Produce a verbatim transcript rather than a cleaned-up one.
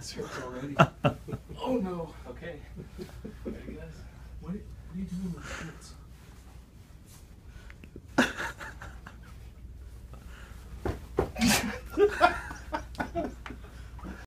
ass hurts already. Oh no. Okay. Ready, guys? What, what are you doing with shirts?